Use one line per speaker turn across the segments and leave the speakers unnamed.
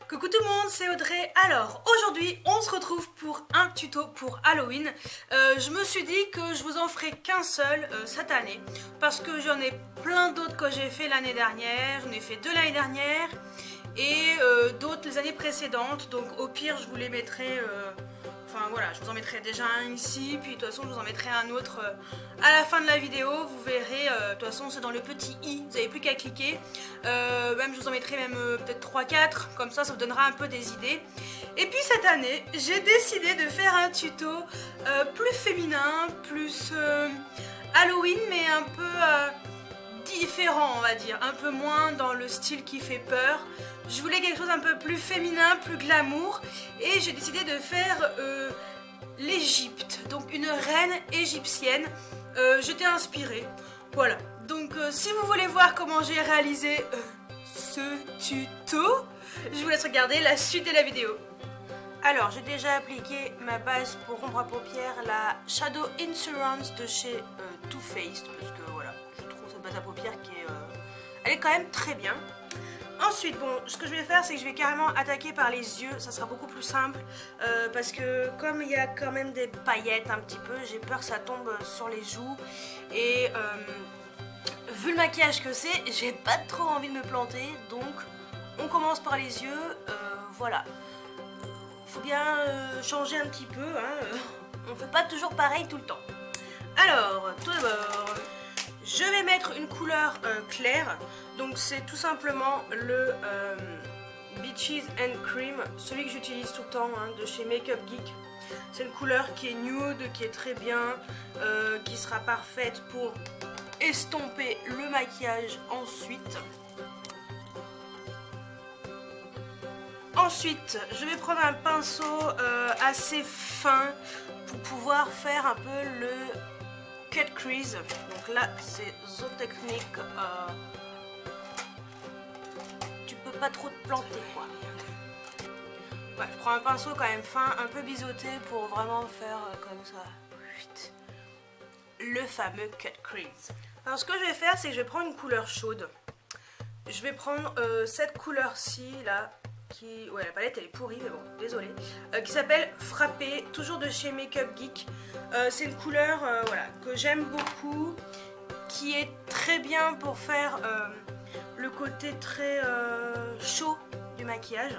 Coucou tout le monde, c'est Audrey. Alors aujourd'hui on se retrouve pour un tuto pour Halloween. Je me suis dit que je vous en ferai qu'un seul cette année parce que j'en ai plein d'autres que j'ai fait l'année dernière. J'en ai fait deux l'année dernière et d'autres les années précédentes. Donc au pire je vous les mettrai... Enfin voilà, je vous en mettrai déjà un ici, puis de toute façon je vous en mettrai un autre à la fin de la vidéo, vous verrez, de toute façon c'est dans le petit i, vous n'avez plus qu'à cliquer, même je vous en mettrai même peut-être 3-4, comme ça vous donnera un peu des idées. Et puis cette année, j'ai décidé de faire un tuto plus féminin, plus Halloween, mais un peu différent on va dire, un peu moins dans le style qui fait peur. Je voulais quelque chose un peu plus féminin, plus glamour, et j'ai décidé de faire l'Égypte, donc une reine égyptienne. J'étais inspirée, voilà. Donc si vous voulez voir comment j'ai réalisé ce tuto, je vous laisse regarder la suite de la vidéo. Alors j'ai déjà appliqué ma base pour ombre à paupières, la Shadow Insurance de chez Too Faced, parce que voilà, je trouve cette base à paupières qui est, elle est quand même très bien. Ensuite, bon, ce que je vais faire, c'est que je vais carrément attaquer par les yeux, ça sera beaucoup plus simple, parce que comme il y a quand même des paillettes un petit peu, j'ai peur que ça tombe sur les joues, et vu le maquillage que c'est, j'ai pas trop envie de me planter, donc on commence par les yeux, voilà. Faut bien changer un petit peu, hein, on fait pas toujours pareil tout le temps. Alors, tout d'abord... je vais mettre une couleur claire, donc c'est tout simplement le Beaches and Cream, celui que j'utilise tout le temps hein, de chez Makeup Geek. C'est une couleur qui est nude, qui est très bien, qui sera parfaite pour estomper le maquillage ensuite. Ensuite, je vais prendre un pinceau assez fin pour pouvoir faire un peu le cut crease. Donc là c'est Zootechnique, tu peux pas trop te planter quoi. Ouais, je prends un pinceau quand même fin, un peu biseauté pour vraiment faire comme ça le fameux cut crease. Alors ce que je vais faire, c'est que je vais prendre une couleur chaude. Je vais prendre cette couleur-ci là, qui... ouais, la palette elle est pourrie mais bon, désolé, qui s'appelle Frappé, toujours de chez Makeup Geek. C'est une couleur voilà, que j'aime beaucoup, qui est très bien pour faire le côté très chaud du maquillage.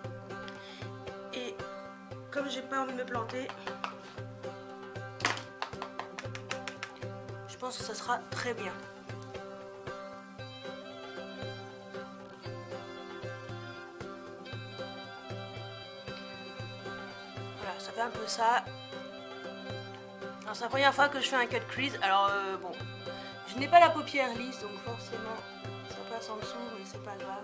Et comme j'ai pas envie de me planter, je pense que ça sera très bien. Voilà, ça fait un peu ça. C'est la première fois que je fais un cut crease, alors bon, je n'ai pas la paupière lisse, donc forcément ça passe en dessous, mais c'est pas grave.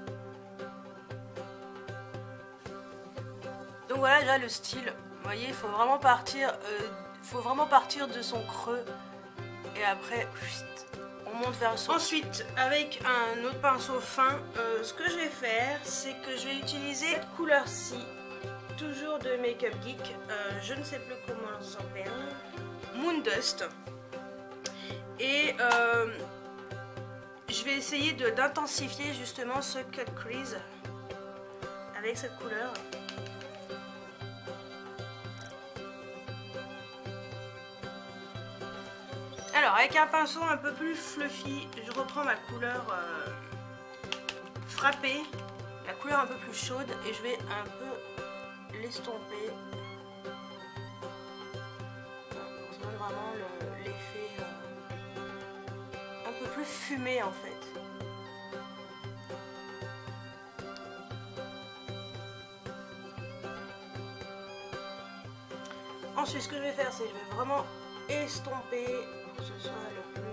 Donc voilà déjà le style, vous voyez, il faut vraiment partir de son creux, et après, on monte vers le son. Ensuite, avec un autre pinceau fin, ce que je vais faire, c'est que je vais utiliser cette couleur-ci, toujours de Makeup Geek, je ne sais plus comment elle s'appelle, Moondust, et je vais essayer d'intensifier justement ce cut crease avec cette couleur. Alors avec un pinceau un peu plus fluffy, je reprends ma couleur Frappée, la couleur un peu plus chaude, et je vais un peu l'estomper. Ça donne vraiment l'effet un peu plus fumé en fait. Ensuite, ce que je vais faire, c'est que je vais vraiment estomper pour que ce soit le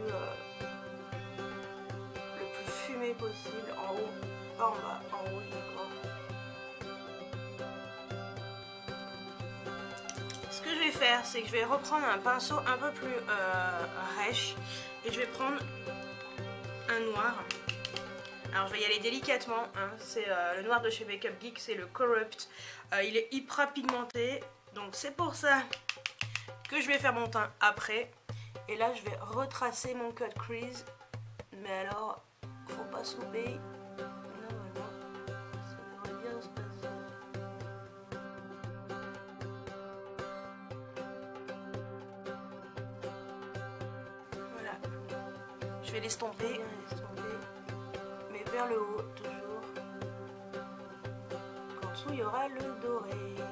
plus fumé possible, en haut, pas en bas, en haut d'accord. Ce que je vais faire, c'est que je vais reprendre un pinceau un peu plus rêche, et je vais prendre un noir. Alors je vais y aller délicatement, hein. C'est le noir de chez Makeup Geek, c'est le Corrupt. Il est hyper pigmenté, donc c'est pour ça que je vais faire mon teint après. Et là je vais retracer mon cut crease, mais alors faut pas s'oublier, normalement ça devrait bien se passer. Je vais l'estomper, mais vers le haut toujours. En dessous il y aura le doré.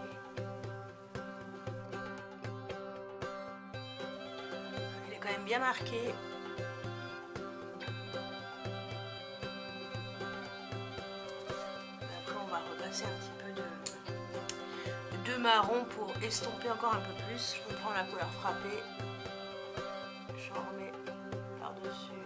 Il est quand même bien marqué. Après on va repasser un petit peu de marron pour estomper encore un peu plus. Je reprends la couleur frappée. J'en remets par-dessus.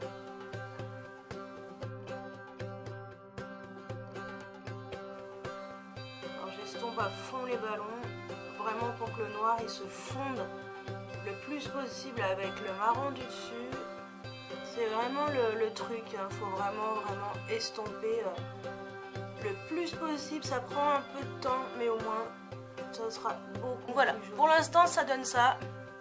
Alors j'estompe à fond les ballons, vraiment pour que le noir il se fonde le plus possible avec le marron du dessus. C'est vraiment le truc, hein. Faut vraiment estomper le plus possible. Ça prend un peu de temps, mais au moins ça sera beaucoup. Voilà, pour l'instant ça donne ça.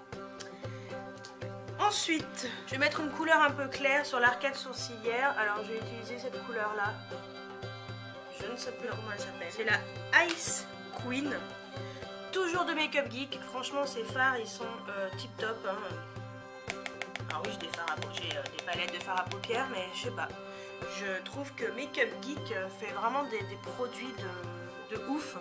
Ensuite, je vais mettre une couleur un peu claire sur l'arcade sourcilière. Alors je vais utiliser cette couleur là. Je ne sais plus comment elle s'appelle. C'est la Ice Queen. Toujours de Make Up Geek. Franchement ces fards ils sont tip top, hein. Alors oui j'ai des palettes de fards à paupières, mais je sais pas. Je trouve que Make Up Geek fait vraiment des produits de ouf.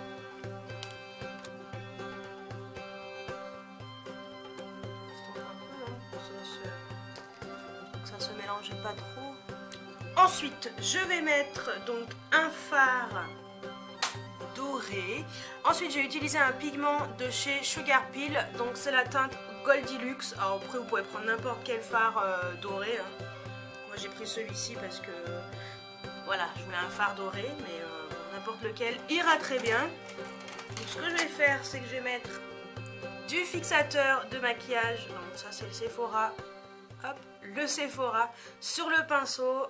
Ça se mélange pas trop. Ensuite, je vais mettre donc un fard doré. Ensuite, j'ai utilisé un pigment de chez Sugar Peel. Donc, c'est la teinte Goldilux. Alors, après, vous pouvez prendre n'importe quel fard doré, hein. Moi, j'ai pris celui-ci parce que voilà, je voulais un fard doré, mais n'importe lequel ira très bien. Donc, ce que je vais faire, c'est que je vais mettre du fixateur de maquillage. Donc, ça, c'est le Sephora. Hop, le Sephora sur le pinceau.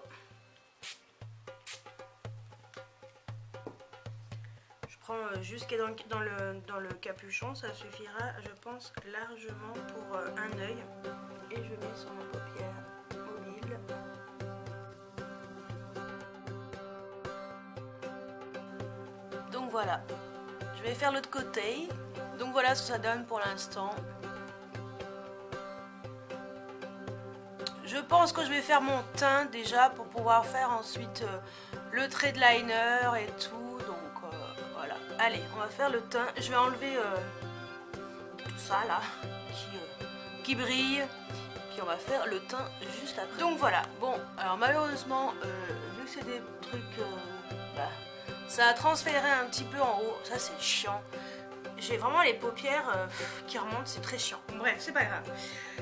Je prends jusqu'à dans le capuchon, ça suffira, je pense, largement pour un œil. Et je mets sur ma paupière mobile. Donc voilà, je vais faire l'autre côté. Donc voilà ce que ça donne pour l'instant. Je pense que je vais faire mon teint déjà pour pouvoir faire ensuite le trait de liner et tout. Donc voilà. Allez, on va faire le teint. Je vais enlever tout ça là qui brille. Puis on va faire le teint juste après. Donc voilà. Bon, alors malheureusement, vu que c'est des trucs... ça a transféré un petit peu en haut. Ça c'est chiant. J'ai vraiment les paupières qui remontent. C'est très chiant. Bref, c'est pas grave.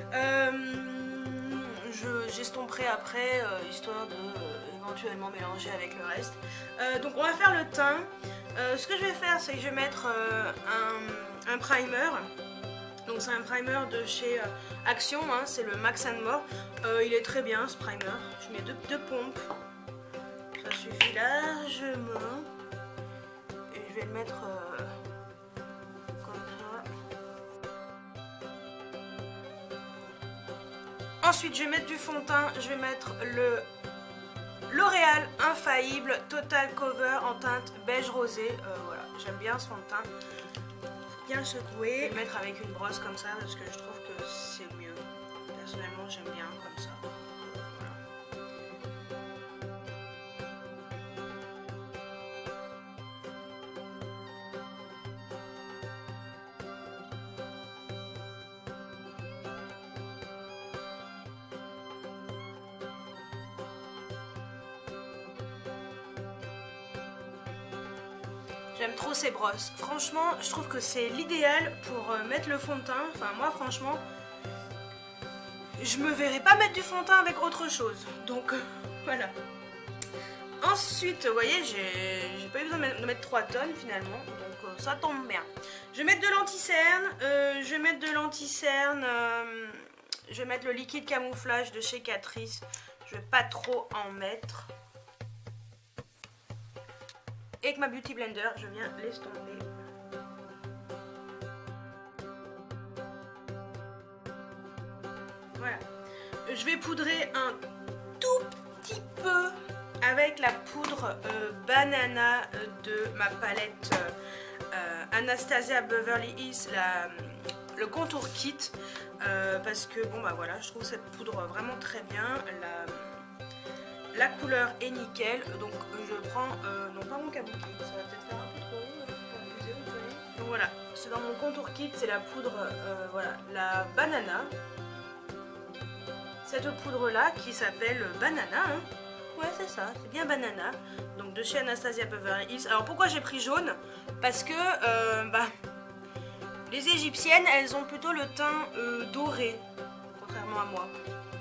J'estomperai après, histoire de éventuellement mélanger avec le reste. Donc on va faire le teint. Ce que je vais faire, c'est que je vais mettre un primer. Donc c'est un primer de chez Action, hein, c'est le Max & More. Il est très bien ce primer. Je mets deux pompes. Ça suffit largement. Et je vais le mettre comme ça. Ensuite, je vais mettre du fond de teint. Je vais mettre le L'Oréal Infaillible Total Cover en teinte beige rosé. Voilà, j'aime bien ce fond de teint. Bien secouer. Je vais le mettre avec une brosse comme ça parce que je trouve que c'est mieux. Personnellement, j'aime bien comme ça. J'aime trop ces brosses. Franchement, je trouve que c'est l'idéal pour mettre le fond de teint. Enfin, moi, franchement, je me verrais pas mettre du fond de teint avec autre chose. Donc, voilà. Ensuite, vous voyez, j'ai pas eu besoin de mettre 3 tonnes finalement. Donc, ça tombe bien. Je vais mettre de l'anti-cerne. Je vais mettre le liquide camouflage de chez Catrice. Je vais pas trop en mettre. Et avec ma Beauty Blender, je viens l'estomper. Voilà. Je vais poudrer un tout petit peu avec la poudre banana de ma palette Anastasia Beverly Hills, le contour kit parce que bon bah voilà, je trouve cette poudre vraiment très bien. La couleur est nickel, donc je prends non pas mon kabuki, ça va peut-être faire un peu trop abusé, vous voyez. Donc voilà, c'est dans mon contour kit, c'est la poudre voilà, la banana. Cette poudre là qui s'appelle banana, hein. Ouais c'est ça, c'est bien banana. Donc de chez Anastasia Beverly Hills. Alors pourquoi j'ai pris jaune? Parce que bah, les égyptiennes elles ont plutôt le teint doré, contrairement à moi.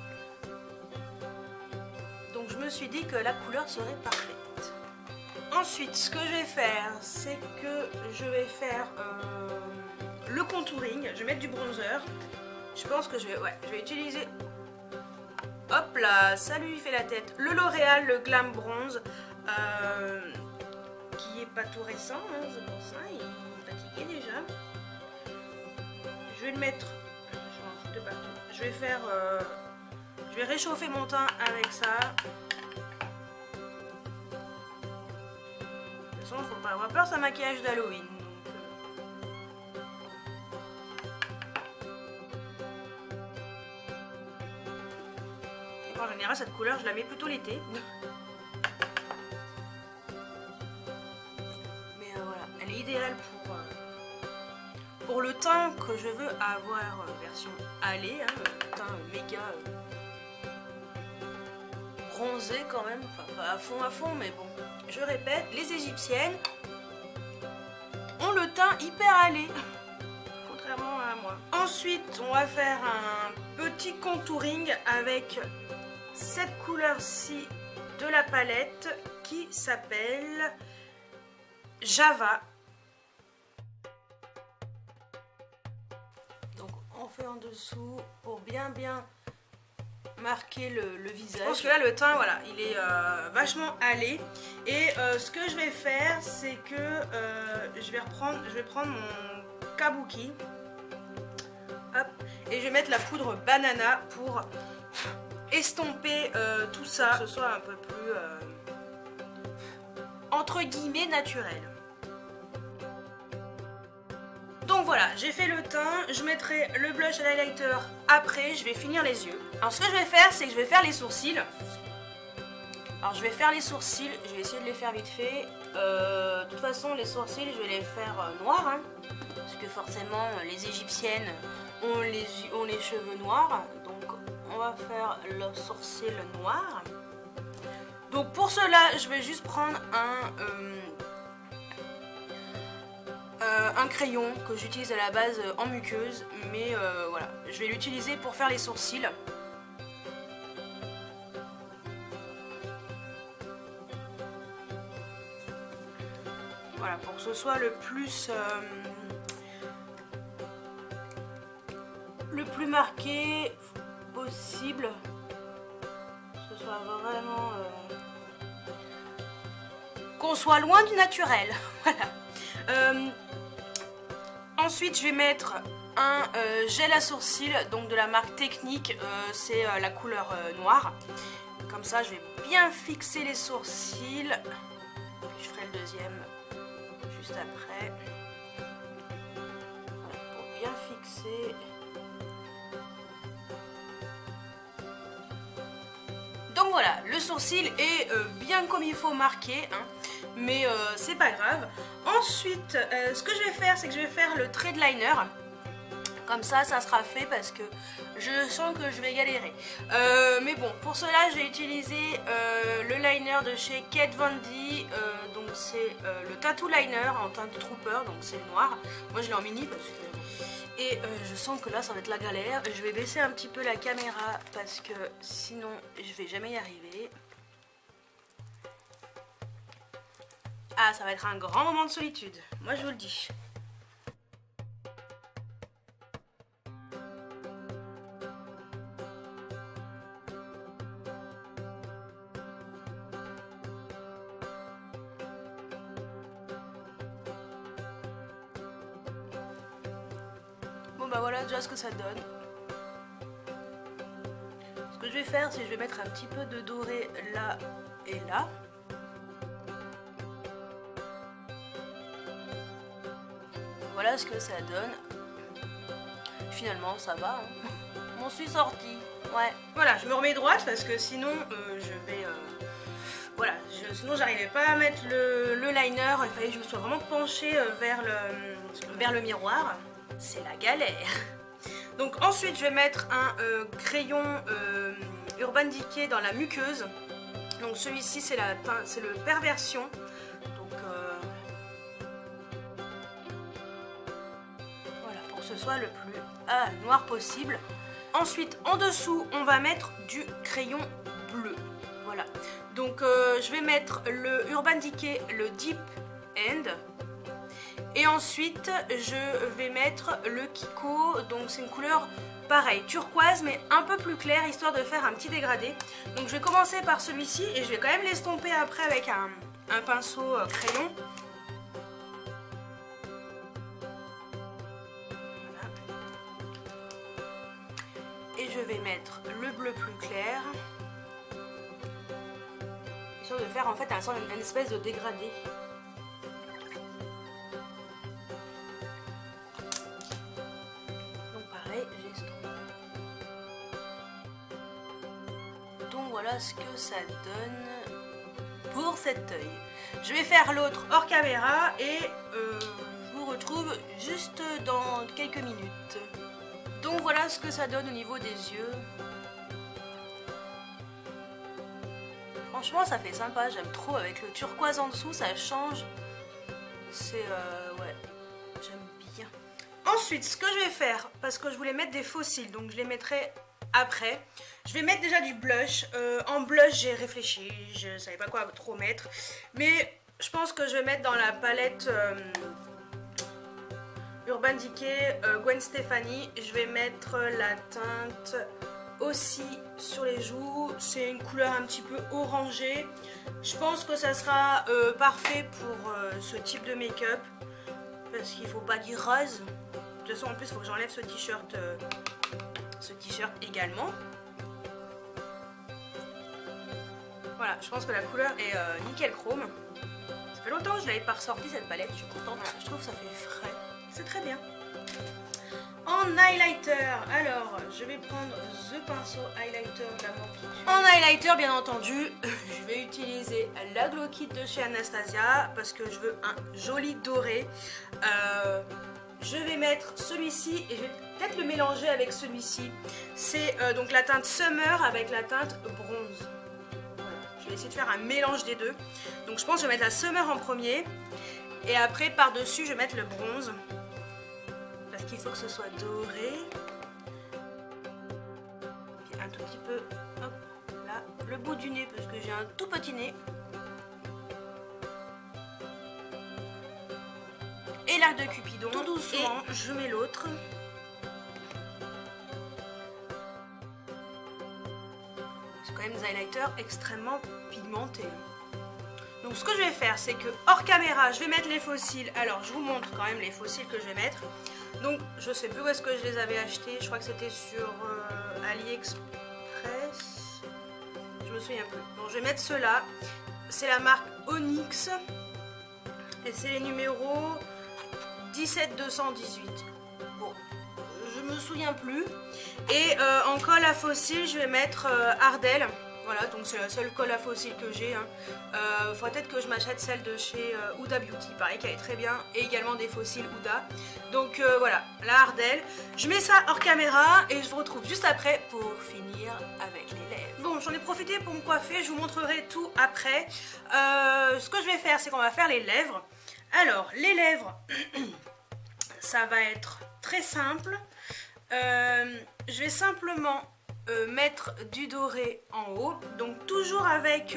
Donc je me suis dit que la couleur serait parfaite. Ensuite ce que je vais faire, c'est que je vais faire le contouring. Je vais mettre du bronzer. Je pense que je vais utiliser... Hop là, ça lui fait la tête. Le L'Oréal, le Glam Bronze, qui est pas tout récent, hein, c'est pour ça, il est fatigué déjà. Je vais le mettre, je vais en foutre de partout. Je vais faire, je vais réchauffer mon teint avec ça. De toute façon, il ne faut pas avoir peur, c'est un maquillage d'Halloween. En général, cette couleur, je la mets plutôt l'été. Mais voilà, elle est idéale pour le teint que je veux avoir, version allée, hein, teint méga bronzé quand même, enfin pas à fond, mais bon. Je répète, les égyptiennes ont le teint hyper allé, contrairement à moi. Ensuite, on va faire un petit contouring avec cette couleur-ci de la palette qui s'appelle Java. Donc on fait en dessous pour bien marquer le visage. Je pense que là le teint voilà, il est vachement allé. Et ce que je vais faire, c'est que je vais prendre mon kabuki. Hop, et je vais mettre la poudre banana pour estomper tout ça, que ce soit un peu plus entre guillemets naturel. Donc voilà, j'ai fait le teint, je mettrai le blush et l'highlighter après, je vais finir les yeux. Alors ce que je vais faire, c'est que je vais faire les sourcils. Alors je vais faire les sourcils, je vais essayer de les faire vite fait. De toute façon les sourcils je vais les faire noirs, hein, parce que forcément les égyptiennes ont les cheveux noirs. Donc on va faire le sourcil noir. Donc pour cela je vais juste prendre un crayon que j'utilise à la base en muqueuse, mais voilà, je vais l'utiliser pour faire les sourcils. Voilà, pour que ce soit le plus marqué possible, que ce soit vraiment qu'on soit loin du naturel. Voilà. Ensuite je vais mettre un gel à sourcils, donc de la marque Technique, c'est la couleur noire. Comme ça je vais bien fixer les sourcils. Puis je ferai le deuxième juste après. Voilà, pour bien fixer. Donc voilà, le sourcil est bien comme il faut marqué, hein, mais c'est pas grave. Ensuite, ce que je vais faire, c'est que je vais faire le trait de liner. Comme ça, ça sera fait parce que je sens que je vais galérer. Mais bon, pour cela, je vais utiliser le liner de chez Kat Von D. Donc c'est le Tattoo Liner en teinte Trooper, donc c'est le noir. Moi, je l'ai en mini parce que... Et je sens que là, ça va être la galère. Je vais baisser un petit peu la caméra parce que sinon, je vais jamais y arriver. Ah, ça va être un grand moment de solitude. Moi, je vous le dis. Bon bah voilà déjà ce que ça donne. Ce que je vais faire, c'est que je vais mettre un petit peu de doré là et là. Voilà ce que ça donne.
Finalement ça va, hein. M'en suis sortie. Ouais.
Voilà, je me remets droite parce que sinon je vais... voilà, sinon j'arrivais pas à mettre le liner, il fallait que je me sois vraiment penchée vers le miroir. C'est la galère. Donc ensuite je vais mettre un crayon Urban Decay dans la muqueuse. Donc celui-ci c'est le Perversion. Donc voilà, pour que ce soit le plus noir possible. Ensuite en dessous on va mettre du crayon bleu. Voilà. Donc je vais mettre le Urban Decay, le Deep End. Et ensuite je vais mettre le Kiko, donc c'est une couleur pareille, turquoise mais un peu plus claire, histoire de faire un petit dégradé. Donc je vais commencer par celui-ci et je vais quand même l'estomper après avec un pinceau crayon. Voilà. Et je vais mettre le bleu plus clair. Histoire de faire en fait une espèce de dégradé. Voilà ce que ça donne pour cet œil. Je vais faire l'autre hors caméra et je vous retrouve juste dans quelques minutes. Donc voilà ce que ça donne au niveau des yeux. Franchement ça fait sympa, j'aime trop avec le turquoise en dessous, ça change. C'est ouais, j'aime bien. Ensuite ce que je vais faire, parce que je voulais mettre des faux cils, donc je les mettrai après. Je vais mettre déjà du blush. En blush j'ai réfléchi, je savais pas quoi trop mettre, mais je pense que je vais mettre dans la palette Urban Decay Gwen Stefani. Je vais mettre la teinte aussi sur les joues, c'est une couleur un petit peu orangée. Je pense que ça sera parfait pour ce type de make-up, parce qu'il faut pas dire rose. De toute façon en plus il faut que j'enlève ce t-shirt également. Voilà, je pense que la couleur est nickel chrome. Ça fait longtemps que je l'avais pas ressorti cette palette, je suis contente. Voilà, je trouve que ça fait frais, c'est très bien. En highlighter, alors je vais prendre The Pinceau Highlighter de la Morphine. En highlighter bien entendu, je vais utiliser la Glow Kit de chez Anastasia parce que je veux un joli doré. Je vais mettre celui-ci et je vais peut-être le mélanger avec celui-ci. C'est donc la teinte Summer avec la teinte Bronze. Voilà. Je vais essayer de faire un mélange des deux. Donc je pense que je vais mettre la Summer en premier. Et après par-dessus je vais mettre le Bronze. Parce qu'il faut que ce soit doré. Puis un tout petit peu, hop, là, le bout du nez parce que j'ai un tout petit nez. Et l'arc de Cupidon, tout doucement, et je mets l'autre. C'est quand même des highlighters extrêmement pigmentés. Donc ce que je vais faire, c'est que hors caméra, je vais mettre les faux cils. Alors je vous montre quand même les faux cils que je vais mettre. Donc je sais plus où est-ce que je les avais achetés. Je crois que c'était sur AliExpress. Je me souviens plus. Donc je vais mettre ceux-là. C'est la marque Onyx. Et c'est les numéros 17218. Bon, je me souviens plus. Et en colle à faux cils, je vais mettre Ardell. Voilà, donc c'est la seule colle à faux cils que j'ai. Faudrait peut-être que je m'achète celle de chez Huda Beauty, pareil, qui est très bien. Et également des faux cils Huda. Donc voilà, la Ardell. Je mets ça hors caméra et je vous retrouve juste après pour finir avec les lèvres. Bon, j'en ai profité pour me coiffer, je vous montrerai tout après. Ce que je vais faire, c'est qu'on va faire les lèvres. Alors, les lèvres, ça va être très simple. Je vais simplement mettre du doré en haut. Donc toujours avec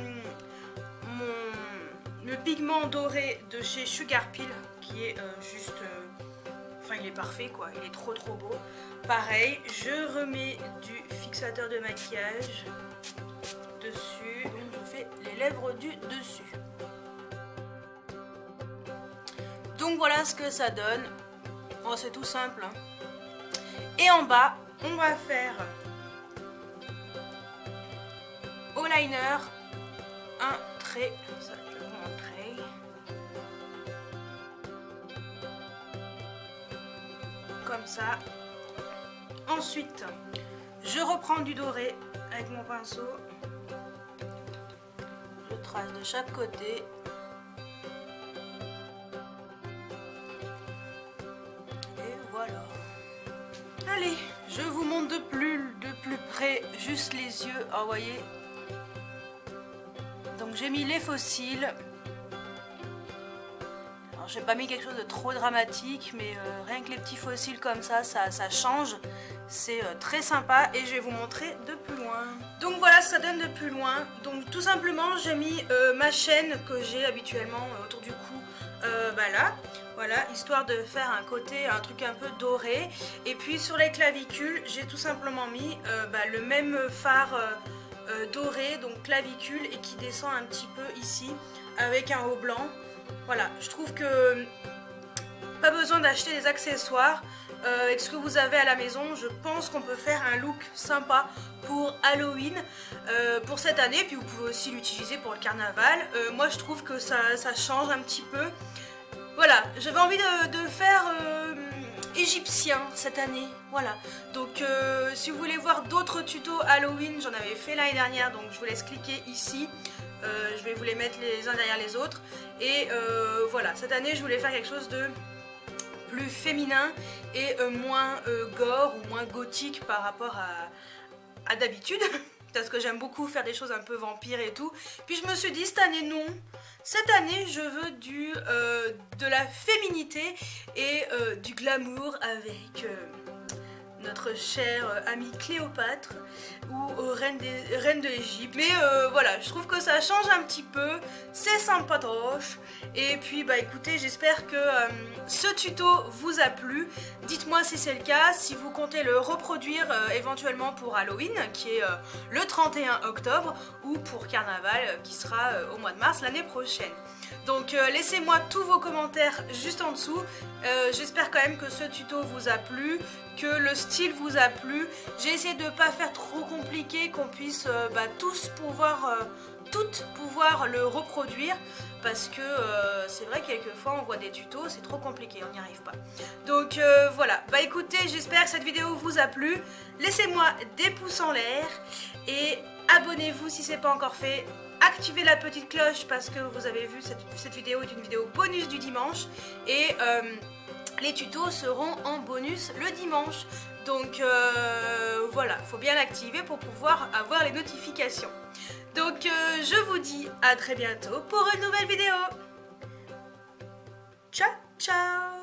le pigment doré de chez Sugar Pill, qui est juste... enfin, il est parfait, quoi. Il est trop beau. Pareil, je remets du fixateur de maquillage dessus. Donc je fais les lèvres du dessus. Donc voilà ce que ça donne. Bon, c'est tout simple, hein. Et en bas, on va faire au liner un trait. Ça, je vais vous montrer. Comme ça. Ensuite, je reprends du doré avec mon pinceau. Je trace de chaque côté. Et voilà. Allez, je vous montre de plus près juste les yeux. Ah, vous voyez. Donc j'ai mis les fossiles. Alors j'ai pas mis quelque chose de trop dramatique, mais rien que les petits fossiles comme ça change. C'est très sympa et je vais vous montrer de plus loin. Donc voilà, ça donne de plus loin. Donc tout simplement, j'ai mis ma chaîne que j'ai habituellement autour du cou, là. Voilà, histoire de faire un côté, un truc un peu doré. Et puis sur les clavicules, j'ai tout simplement mis le même fard doré, donc clavicule, et qui descend un petit peu ici, avec un haut blanc. Voilà, je trouve que pas besoin d'acheter des accessoires. Avec ce que vous avez à la maison, je pense qu'on peut faire un look sympa pour Halloween pour cette année. Puis vous pouvez aussi l'utiliser pour le carnaval. Moi je trouve que ça change un petit peu. Voilà, j'avais envie de faire égyptien cette année. Voilà, donc si vous voulez voir d'autres tutos Halloween, j'en avais fait l'année dernière, donc je vous laisse cliquer ici. Je vais vous les mettre les uns derrière les autres. Et voilà, cette année je voulais faire quelque chose de plus féminin et moins gore ou moins gothique par rapport à d'habitude. Parce que j'aime beaucoup faire des choses un peu vampires et tout. Puis je me suis dit, cette année non. Cette année je veux de la féminité et du glamour avec notre chère amie Cléopâtre ou reine de l'Égypte. Mais voilà, je trouve que ça change un petit peu, c'est sympatoche. Et puis bah écoutez, j'espère que ce tuto vous a plu. Dites-moi si c'est le cas, si vous comptez le reproduire éventuellement pour Halloween, qui est le 31 octobre, ou pour Carnaval, qui sera au mois de mars l'année prochaine. Donc laissez-moi tous vos commentaires juste en dessous. J'espère quand même que ce tuto vous a plu, que le style vous a plu. J'ai essayé de ne pas faire trop compliqué, qu'on puisse tous pouvoir le reproduire, parce que c'est vrai que quelquefois on voit des tutos, c'est trop compliqué, on n'y arrive pas. Donc voilà, bah écoutez, j'espère que cette vidéo vous a plu. Laissez-moi des pouces en l'air et abonnez-vous si ce n'est pas encore fait. Activez la petite cloche parce que vous avez vu cette vidéo est une vidéo bonus du dimanche et les tutos seront en bonus le dimanche. Donc voilà, il faut bien l'activer pour pouvoir avoir les notifications. Donc je vous dis à très bientôt pour une nouvelle vidéo. Ciao, ciao!